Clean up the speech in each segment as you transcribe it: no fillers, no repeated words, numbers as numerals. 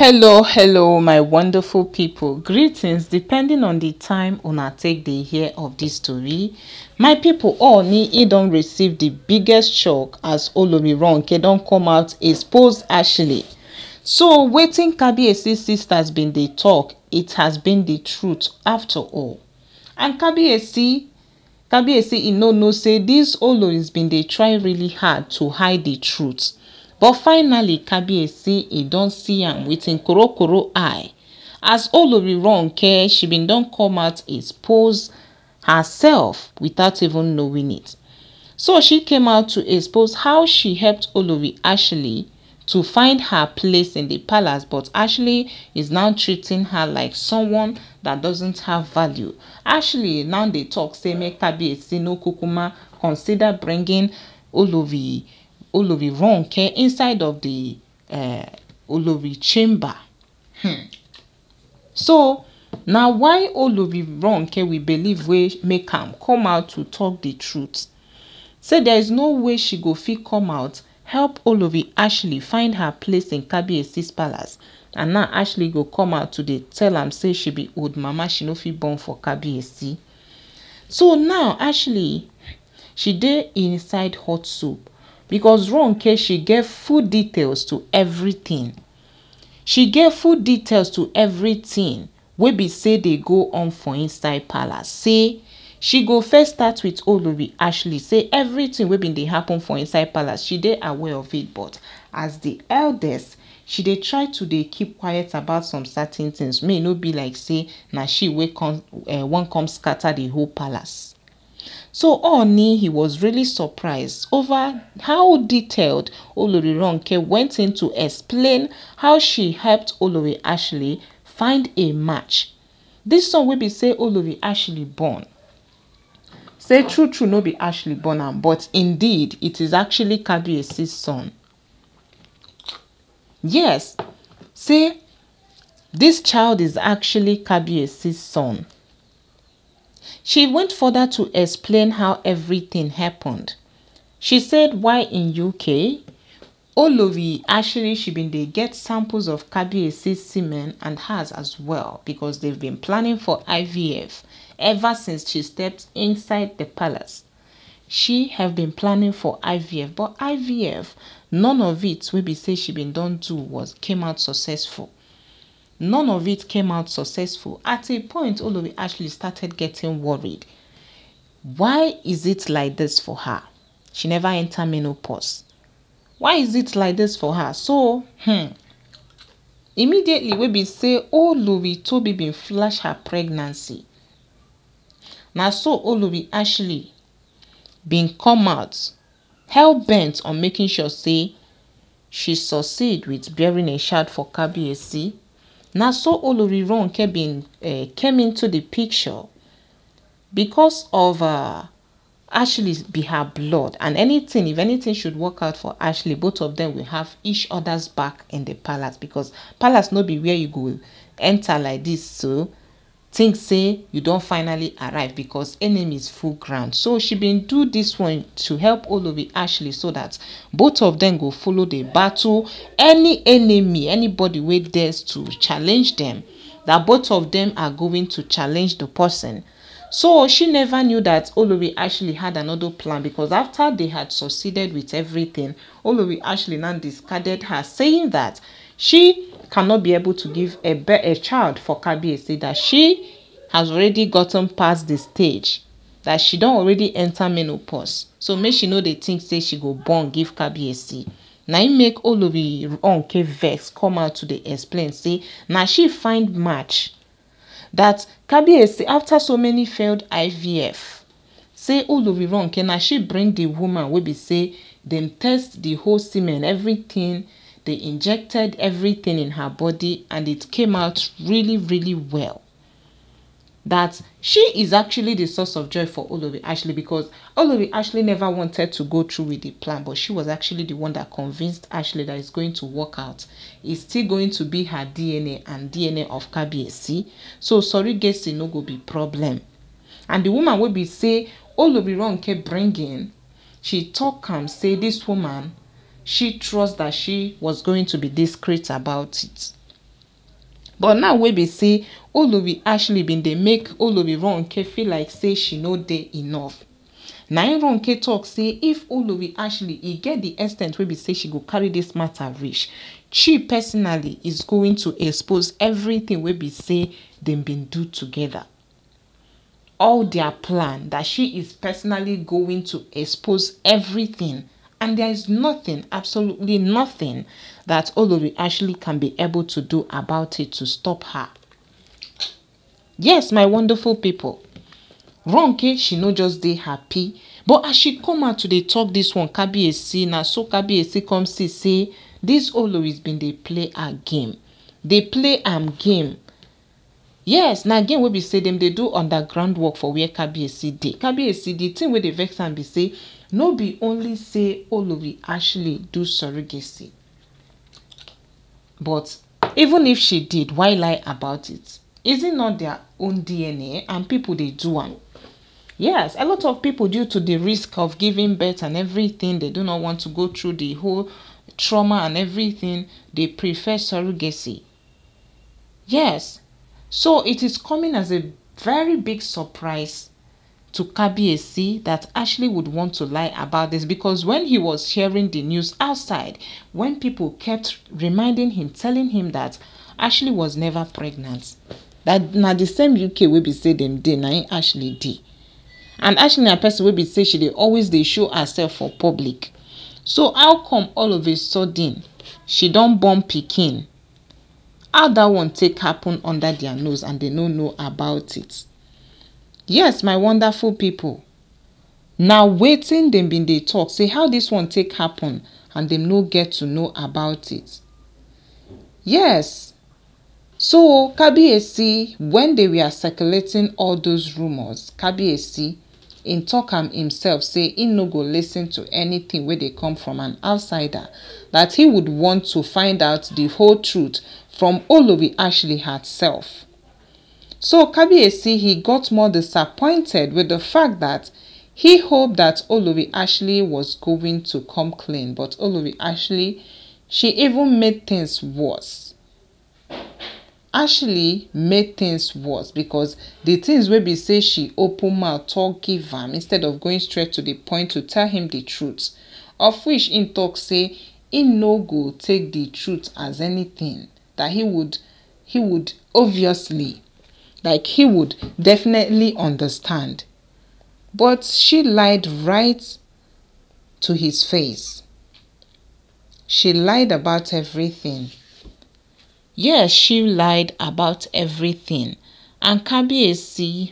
Hello, my wonderful people. Greetings, depending on the time una take dey hear of this story. My people, Ooni don't receive the biggest shock as Olori Ronke don't come out expose Ashley. So, wetin Kabiyesi sisters been dey talk, it has been the truth after all. And Kabiyesi e no know say these Oloris been dey try really hard to hide the truth. But finally, Kabiyesi e don see am with im korokoro eye. As Olori Ronke, she been don come out expose herself without even knowing it. So she came out to expose how she helped Olori Ashley to find her place in the palace, but Ashley is now treating her like someone that doesn't have value. Ashley now dey talk say make Kabiyesi no kukuma consider bringing Olori Ronke inside of the Olori chamber. So now why Olori Ronke we believe we make am come out to talk the truth. Say there is no way she go fit come out help Olori Ashley find her place in Kabiyesi's palace, and now Ashley go come out to dey tell am say she be old mama, she no fit born for Kabiyesi. So now Ashley, she dey inside hot soup because Ronke she get full details to everything. She get full details to everything wey be say they go on for inside palace. Say she go first start with Olori Ashley. Say everything wey been dey happen for inside palace, she dey aware of it, but as the eldest, she dey try to dey keep quiet about some certain things. May no be like say na she wey one come scatter the whole palace. So Ooni, he was really surprised over how detailed Olori Ronke went in to explain how she helped Olori Ashley find a match. This son will be say Olori Ashley born. Say true no be Ashley born am, but indeed it is actually Kabiyesi's son. Yes, say this child is actually Kabiyesi's son. She went further to explain how everything happened. She said why in UK, Olori Ashley she been dey get samples of Kabiyesi's semen and hers as well, because they've been planning for IVF ever since she stepped inside the palace. She have been planning for IVF, but IVF, none of it wey be say she been done do came out successful. None of it came out successful. At a point, Olori Ashley started getting worried. Why is it like this for her? She never entered menopause. Why is it like this for her? So, immediately we be say, Olori Tobi been flash her pregnancy. Now so Olori Ashley been come out, hell bent on making sure say she succeed with bearing a child for Kabiyesi. Now so Olori Ronke been came into the picture because of Ashley be her blood, and if anything should work out for Ashley, both of them will have each other's back in the palace, because palace no be where you go enter like this. So think say you don't finally arrive because enemies full ground. So she been do this one to help Olori Ashley so that both of them go follow the battle. Any enemy, anybody who dares to challenge them, that both of them are going to challenge the person. So she never knew that Olori Ashley had another plan, because after they had succeeded with everything, Olori Ashley now discarded her, saying that she cannot be able to give a child for Kabiyesi, that she has already gotten past the stage, that she don't already enter menopause. So make she know they think say she go born give Kabiyesi. Now it make Olori Ronke vex come out to the explain say now she find match that Kabiyesi after so many failed IVF. Say Olori Ronke now she bring the woman wey be say them test the whole semen, everything. They injected everything in her body and it came out really well. That she is actually the source of joy for Olori Ashley, because Olori Ashley never wanted to go through with the plan, but she was actually the one that convinced Ashley that it's going to work out. It's still going to be her DNA and DNA of Kabiyesi. So surrogacy no go be problem. And the woman will be say Olori Ronke bring in, she talk and say this woman, she trusts that she was going to be discreet about it. But now we be say olori actually been dey make olori Ronke feel like say she no dey enough. Na im Ronke talk say if olori actually e get the extent wey be say she go carry this matter reach, she personally is going to expose everything wey be say dem been do together. All their plan, that she is personally going to expose everything, and there is nothing, absolutely nothing, that olori actually can be able to do about it to stop her. Yes, my wonderful people, Ronke, she no just dey happy, but as she come out to dey talk this one, Kabiyesi, na so Kabiyesi come see say this oloris been dey play her game. Dey play am game. Yes, na game wey be say dem dey do underground work for where Kabiyesi dey. Kabiyesi, the thing wey dey vex am be say no be only say olori actually do surrogacy, but even if she did, why lie about it? Is it not their own DNA and people dey do am? Yes, a lot of people, due to the risk of giving birth and everything, they do not want to go through the whole trauma and everything, they prefer surrogacy. Yes, so it is coming as a very big surprise to Kabiyesi that Ashley would want to lie about this, because when he was sharing the news outside, when people kept reminding him, telling him that Ashley was never pregnant, that na the same UK wey be say dem dey, na im Ashley dey. And Ashley na person wey be say she dey always dey show herself for public. So how come all of a sudden she don born pikin? How that one take happen under their nose and they no know about it? Yes, my wonderful people. Now wetin dem been dey talk say how this one take happen and dem no get to know about it. Yes. So Kabiyesi, when they were circulating all those rumors, Kabiyesi in talk am himself say he no go listen to anything where they come from an outsider, that he would want to find out the whole truth from olori Ashley herself. So Kabiyesi, he got more disappointed with the fact that he hoped that olori Ashley was going to come clean, but olori Ashley, she even made things worse. Ashley made things worse, because the things wey be say she open mouth talk give am instead of going straight to the point to tell him the truth, of which im talk say he no go take the truth as anything, that he would obviously, like he would definitely understand. But she lied right to his face. She lied about everything. Yes, she lied about everything. And Kabiyesi,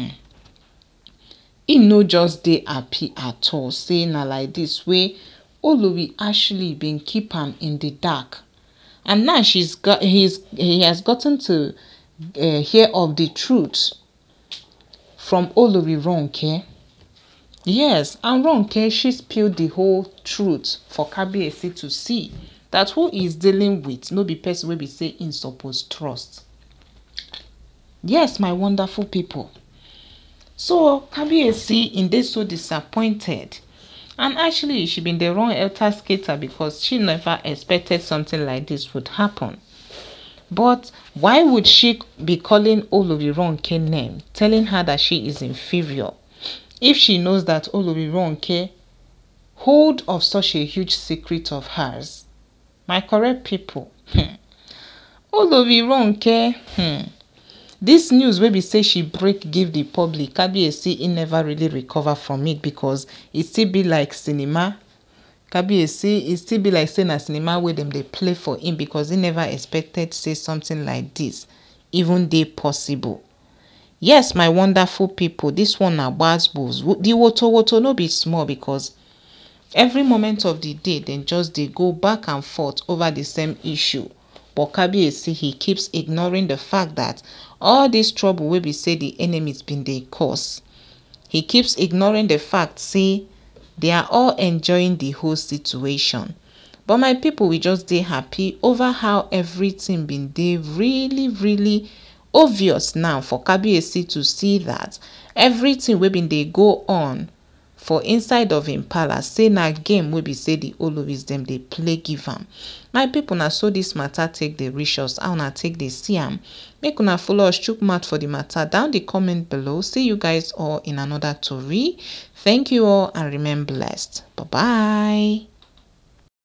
he no just dey happy at all, say na like this way olori Ashley been keep am in the dark. And now he has gotten to hear of the truth from olori Ronke. Yes, and Ronke, she spilled the whole truth for Kabiyesi to see, that who is dealing with no be person wey be say in suppose trust. Yes, my wonderful people. So Kabiyesi in dey so disappointed, and actually she been the wrong elter skater, because she never expected something like this would happen. But why would she be calling olori Ronke name, telling her that she is inferior, if she knows that olori Ronke hold of such a huge secret of hers? My correct people, olori Ronke, this news wey be say she break give the public, Kabiyesi he never really recover from it, because it still be like cinema. Kabiyesi, it still be like saying a cinema where them they play for him, because he never expected say something like this even dey possible. Yes, my wonderful people, this one na gbas. The woto no be small, because every moment of the day then just they go back and forth over the same issue. But Kabiyesi, he keeps ignoring the fact that all this trouble will be say the enemies been they cause. He keeps ignoring the fact, say they are all enjoying the whole situation. But my people, we just dey happy over how everything been dey really obvious now for Kabiyesi to see that everything we been dey go on for inside of him palace, say na game wey be say the oloris dem dey play give am. My people, na so this matter take dey reach us. How una take dey see am? Make una follow us chook mouth for the matter down the comment below. See you guys all in another tori. Thank you all and remain blessed. Bye bye.